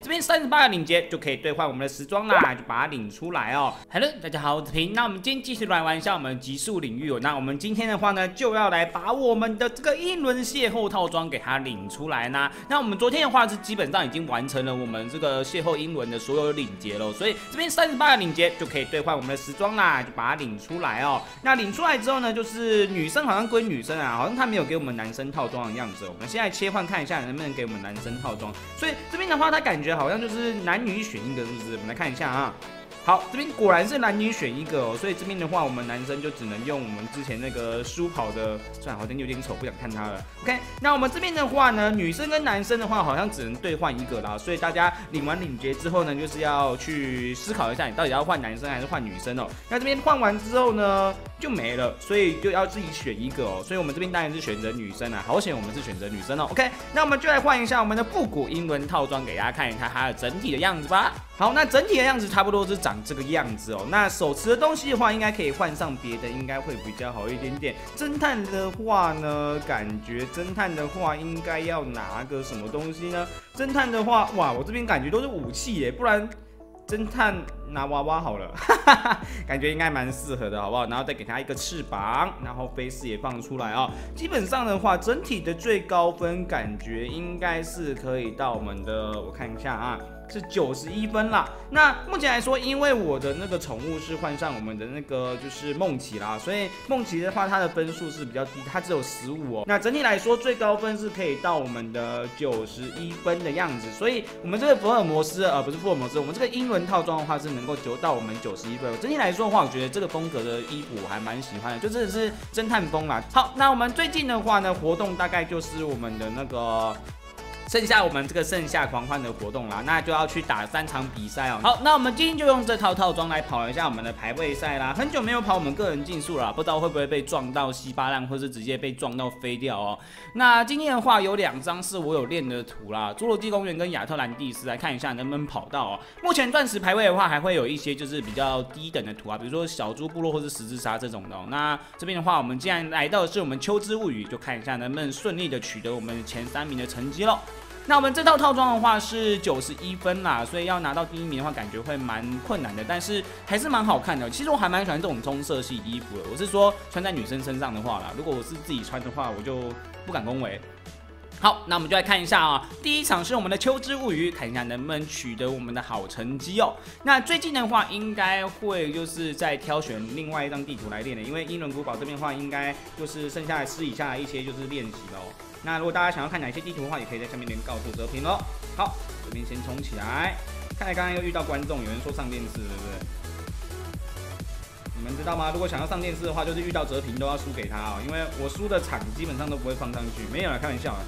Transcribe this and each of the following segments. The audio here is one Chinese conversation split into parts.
这边38个领结就可以兑换我们的时装啦，就把它领出来哦。Hello， 大家好，我是平。那我们今天继续来玩一下我们极速领域哦。那我们今天的话呢，就要来把我们的这个英伦邂逅套装给它领出来呢。那我们昨天的话是基本上已经完成了我们这个邂逅英伦的所有领结了，所以这边38个领结就可以兑换我们的时装啦，就把它领出来哦。那领出来之后呢，就是女生好像归女生啊，好像她没有给我们男生套装的样子哦。我们现在切换看一下能不能给我们男生套装，所以这边的话，它感觉好像就是男女选一个，是不是？我们来看一下啊。好，这边果然是男女选一个哦，所以这边的话，我们男生就只能用我们之前那个舒跑的，虽然好像有点丑，不想看他了。OK， 那我们这边的话呢，女生跟男生的话，好像只能兑换一个啦，所以大家领完领结之后呢，就是要去思考一下，你到底要换男生还是换女生哦。那这边换完之后呢，就没了，所以就要自己选一个哦。所以我们这边当然是选择女生啊，好险我们是选择女生哦。OK， 那我们就来换一下我们的复古英伦套装，给大家看一下它的整体的样子吧。好，那整体的样子差不多是长这个样子哦。那手持的东西的话，应该可以换上别的，应该会比较好一点点。侦探的话呢，感觉侦探的话应该要拿个什么东西呢？侦探的话，哇，我这边感觉都是武器耶，不然侦探拿娃娃好了，感觉应该蛮适合的，好不好？然后再给它一个翅膀，然后飞丝也放出来哦。基本上的话，整体的最高分感觉应该是可以到我们的，我看一下啊。是91分啦。那目前来说，因为我的那个宠物是换上我们的那个就是梦奇啦，所以梦奇的话，它的分数是比较低，它只有15哦。那整体来说，最高分是可以到我们的91分的样子。所以我们这个福尔摩斯，不是福尔摩斯，我们这个英伦套装的话是能够到我们91分。整体来说的话，我觉得这个风格的衣服我还蛮喜欢的，就真的是侦探风啦。好，那我们最近的话呢，活动大概就是我们的那个。剩下我们这个盛夏狂欢的活动啦，那就要去打3场比赛哦。好，那我们今天就用这套套装来跑一下我们的排位赛啦。很久没有跑我们个人竞速了，不知道会不会被撞到稀巴烂，或是直接被撞到飞掉哦。那今天的话有2张是我有练的图啦，侏罗纪公园跟亚特兰蒂斯，来看一下能不能跑到哦。目前钻石排位的话，还会有一些就是比较低等的图啊，比如说小猪部落或是十字鲨这种的哦。那这边的话，我们既然来到的是我们秋之物语，就看一下能不能顺利的取得我们前3名的成绩咯。那我们这套套装的话是91分啦，所以要拿到第1名的话，感觉会蛮困难的，但是还是蛮好看的。其实我还蛮喜欢这种棕色系衣服的，我是说穿在女生身上的话啦，如果我是自己穿的话，我就不敢恭维。好，那我们就来看一下啊，第1场是我们的秋之物语，看一下能不能取得我们的好成绩哦。那最近的话，应该会就是在挑选另外一张地图来练的，因为英伦古堡这边的话，应该就是剩下私底下的一些就是练习喽。那如果大家想要看哪些地图的话，也可以在下面留言告诉哲平咯。好，这边先冲起来。看来刚刚又遇到观众，有人说上电视，对不对？你们知道吗？如果想要上电视的话，就是遇到哲平都要输给他哦，因为我输的场基本上都不会放上去，没有啦，开玩笑啊。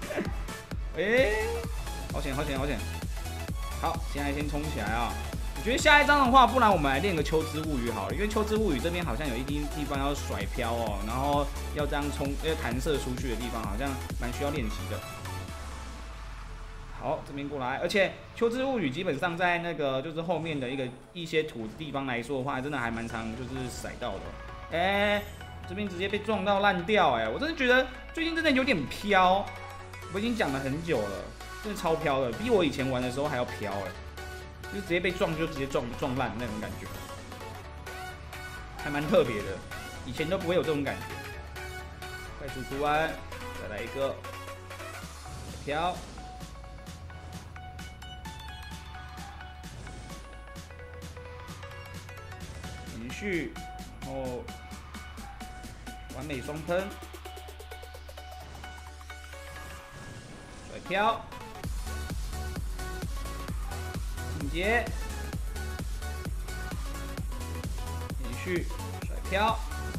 好险好险好险！好，现在先冲起来啊！我觉得下一张的话，不然我们来练个秋之物语好了，因为秋之物语这边好像有一地方要甩飘哦，然后要这样冲，要弹射出去的地方好像蛮需要练习的。好，这边过来，而且秋之物语基本上在那个就是后面的一些土地方来说的话，真的还蛮常就是甩到的。这边直接被撞到烂掉，我真的觉得最近真的有点飘，我已经讲了很久了，真的超飘的，比我以前玩的时候还要飘就直接被撞就直接撞烂那种感觉，还蛮特别的，以前都不会有这种感觉。快速出弯，再来一个飘。延续，然后完美双喷，甩飘，进阶，延续，甩飘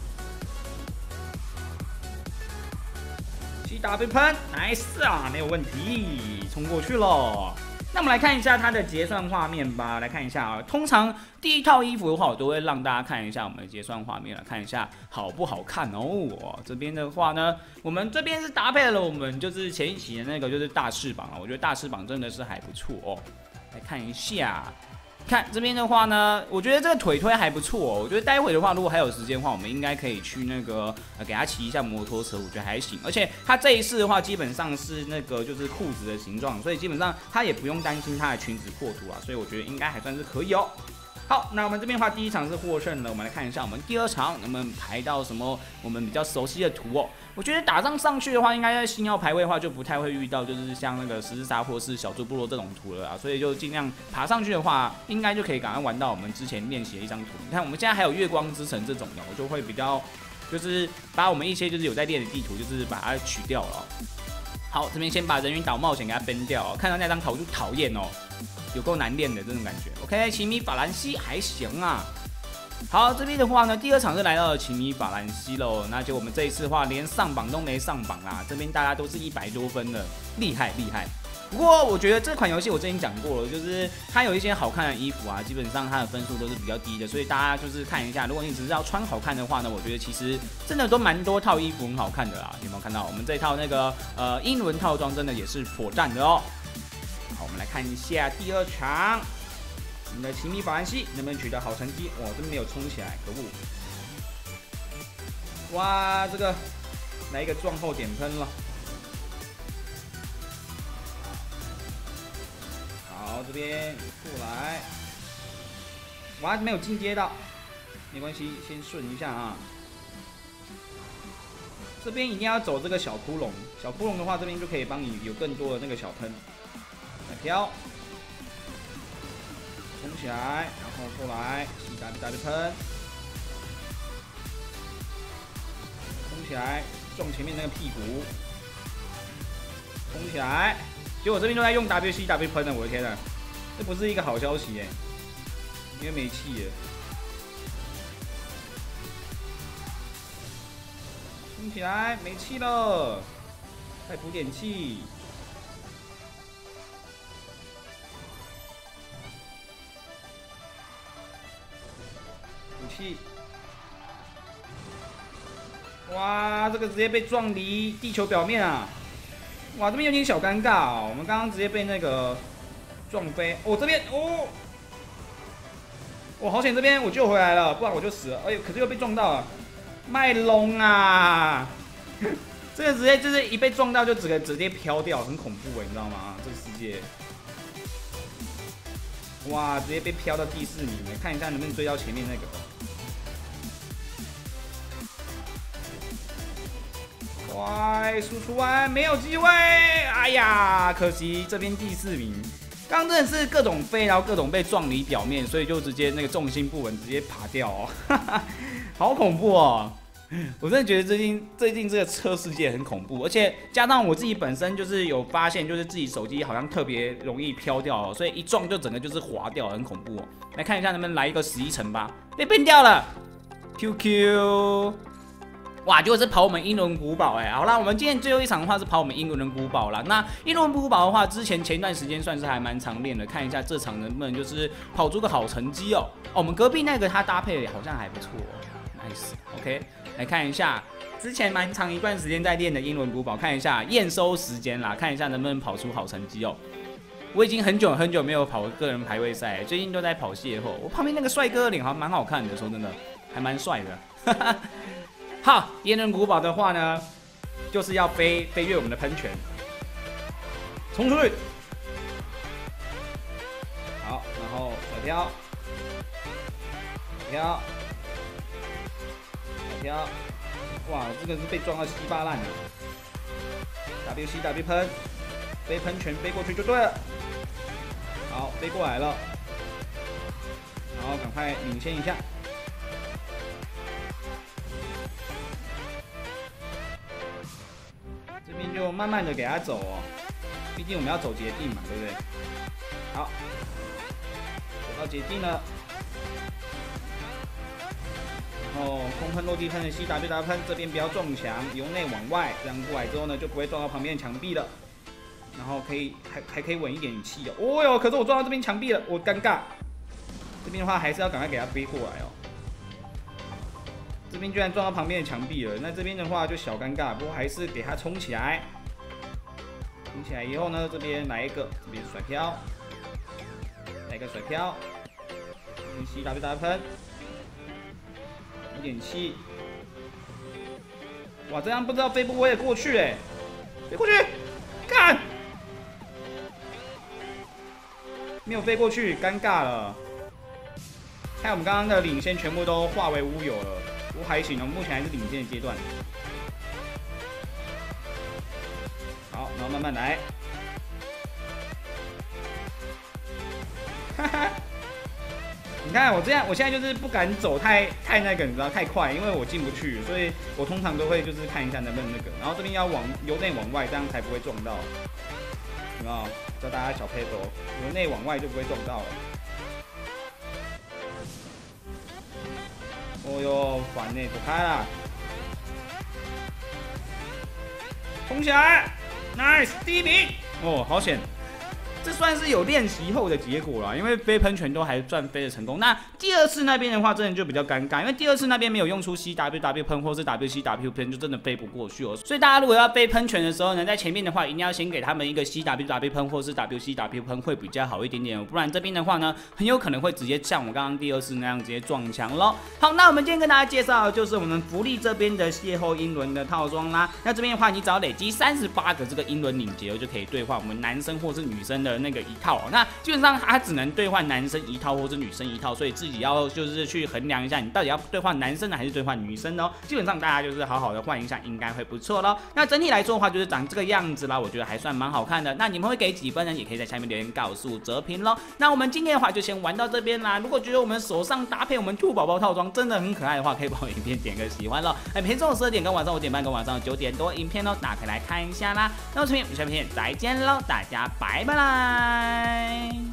，7W 喷 ，nice 啊，没有问题，冲过去咯。那我们来看一下它的结算画面吧，来看一下啊。通常第1套衣服的话，我都会让大家看一下我们的结算画面，来看一下好不好看哦。这边的话呢，我们这边是搭配了我们就是前一期的那个就是大翅膀啊，我觉得大翅膀真的是还不错哦。来看一下， 看这边的话呢，我觉得这个腿推还不错哦。我觉得待会的话，如果还有时间的话，我们应该可以去那个给他骑一下摩托车，我觉得还行。而且他这一次的话，基本上是那个就是裤子的形状，所以基本上他也不用担心他的裙子破图啊，所以我觉得应该还算是可以哦。好，那我们这边的话，第一场是获胜了，我们来看一下我们第二场能不能排到什么我们比较熟悉的图哦。我觉得打上去的话，应该在星耀排位的话就不太会遇到，就是像那个十字沙或是小猪部落这种图了啊，所以就尽量爬上去的话，应该就可以赶快玩到我们之前练习的一张图。你看我们现在还有月光之城这种的，我就会比较就是把我们一些就是有在练的地图，就是把它取掉了哦。好，这边先把人鱼岛冒险给它崩掉哦，看到那张图就讨厌哦。有够难练的这种感觉。OK， 奇米法兰西还行啊。好，这边的话呢，第二场是来到了奇米法兰西喽。那就我们这一次的话，连上榜都没上榜啦。这边大家都是100多分的，厉害厉害。不过我觉得这款游戏我之前讲过了，就是它有一些好看的衣服啊，基本上它的分数都是比较低的，所以大家就是看一下，如果你只是要穿好看的话呢，我觉得其实真的都蛮多套衣服很好看的啦。有没有看到我们这套那个英伦套装真的也是颇赞的哦。好，我们来看一下第二场，我们的奇米法兰西能不能取得好成绩？哇，真没有冲起来，可恶！哇，这个来一个撞后点喷了。好，这边过来，哇，没有进阶到，没关系，先顺一下啊。这边一定要走这个小窟窿，小窟窿的话，这边就可以帮你有更多的那个小喷。来飘，冲起来，然后过来，CW 喷，冲起来，撞前面那个屁股，冲起来，结果这边都在用 WCW 喷了，我的天啊，这不是一个好消息耶，因为没气了。冲起来，没气了，再补点气。气！哇，这个直接被撞离地球表面啊！哇，这边有点小尴尬哦。我们刚刚直接被那个撞飞。哦，这边哦，我好险，这边我救回来了，不然我就死了。哎呦，可是又被撞到了，卖龙啊！这个直接就是一被撞到就直接飘掉，很恐怖哎，你知道吗？这个世界。哇，直接被飘到第4名了，看一下能不能追到前面那个。哇，输出完没有机会，哎呀，可惜这边第4名。刚真的是各种飞，然后各种被撞离表面，所以就直接那个重心不稳，直接爬掉哦，好恐怖哦！我真的觉得最近这个车世界很恐怖，而且加上我自己本身就是有发现，就是自己手机好像特别容易飘掉哦，所以一撞就整个就是滑掉，很恐怖哦。来看一下能不能来一个11层吧，被变掉了 ，QQ。哇，结果是跑我们英伦古堡哎，好啦，我们今天最后一场的话是跑我们英伦古堡啦。那英伦古堡的话，前一段时间算是还蛮常练的，看一下这场能不能就是跑出个好成绩哦。哦，我们隔壁那个他搭配好像还不错哦 ，nice。OK， 来看一下之前蛮长一段时间在练的英伦古堡，看一下验收时间啦，看一下能不能跑出好成绩哦。我已经很久没有跑个人排位赛，最近都在跑邂逅。我旁边那个帅哥的脸还蛮好看的，说真的，还蛮帅的。好，英伦古堡的话呢，就是要飞越我们的喷泉，冲出去。好，然后甩飘，甩飘，哇，这个是被撞到稀巴烂了。WCW 喷，飞喷泉飞过去就对了。好，飞过来了，然后赶快领先一下。这边就慢慢的给他走哦，毕竟我们要走捷径嘛，对不对？好，走到捷径了，然后空喷落地喷的CW喷，这边不要撞墙，由内往外，这样过来之后呢，就不会撞到旁边的墙壁了。然后还可以稳一点气哦。哦哟，可是我撞到这边墙壁了，我尴尬。这边的话还是要赶快给他飞过来哦。这边居然撞到旁边的墙壁了，那这边的话就小尴尬，不过还是给它冲起来。冲起来以后呢，这边来一个，这边甩飘，来一个甩飘， CW 喷，有点气。哇，这样不知道飞不飞得过去哎，飞过去，干，没有飞过去，尴尬了。看我们刚刚的领先全部都化为乌有了，不过还行，我们目前还是领先的阶段。好，然后慢慢来。哈哈，你看我这样，我现在就是不敢走太那个，你知道太快，因为我进不去，所以我通常都会就是看一下能不能那个，然后这边要由内往外，这样才不会撞到。有没有？教大家小 paper， 由内往外就不会撞到了。哦哟，烦呢，走开啦！冲起来 ，nice， 第一名。哦，好险！这算是有练习后的结果啦，因为飞喷泉都还算飞的成功。那第二次那边的话，真的就比较尴尬，因为第二次那边没有用出 CW 喷或是 WCW 喷，就真的飞不过去哦。所以大家如果要飞喷泉的时候呢，在前面的话，一定要先给他们一个 CW 喷或是 WCW 喷会比较好一点点哦，不然这边的话呢，很有可能会直接像我刚刚第二次那样直接撞墙咯。好，那我们今天跟大家介绍的就是我们福利这边的邂逅英伦的套装啦。那这边的话，你只要累积38个这个英伦领结，就可以兑换我们男生或是女生的那个一套。那基本上它只能兑换男生一套或是女生一套，所以自己要就是去衡量一下，你到底要兑换男生的还是兑换女生的哦。基本上大家就是好好的换一下，应该会不错咯。那整体来说的话，就是长这个样子啦，我觉得还算蛮好看的。那你们会给几分呢？也可以在下面留言告诉哲平咯。那我们今天的话就先玩到这边啦。如果觉得我们手上搭配我们兔宝宝套装真的很可爱的话，可以帮我影片点个喜欢咯。每天中午12点跟晚上5点半跟晚上9点多影片哦，大家可以来看一下啦。那我这边下片再见喽，大家拜拜啦。